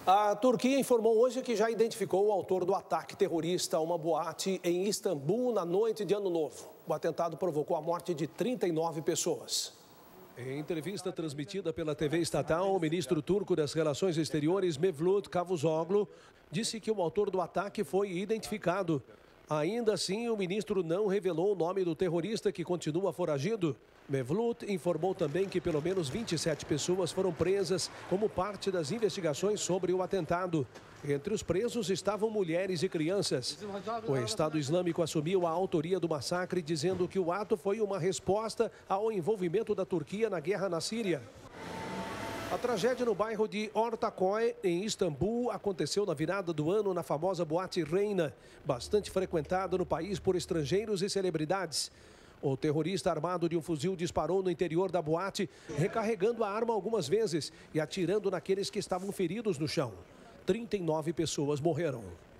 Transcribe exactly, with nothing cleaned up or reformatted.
A Turquia informou hoje que já identificou o autor do ataque terrorista a uma boate em Istambul na noite de Ano Novo. O atentado provocou a morte de trinta e nove pessoas. Em entrevista transmitida pela T V estatal, o ministro turco das Relações Exteriores, Mevlut Cavusoglu, disse que o autor do ataque foi identificado. Ainda assim, o ministro não revelou o nome do terrorista que continua foragido. Mevlut informou também que pelo menos vinte e sete pessoas foram presas como parte das investigações sobre o atentado. Entre os presos estavam mulheres e crianças. O Estado Islâmico assumiu a autoria do massacre, dizendo que o ato foi uma resposta ao envolvimento da Turquia na guerra na Síria. A tragédia no bairro de Ortaköy, em Istambul, aconteceu na virada do ano na famosa boate Reina, bastante frequentada no país por estrangeiros e celebridades. O terrorista armado de um fuzil disparou no interior da boate, recarregando a arma algumas vezes e atirando naqueles que estavam feridos no chão. trinta e nove pessoas morreram.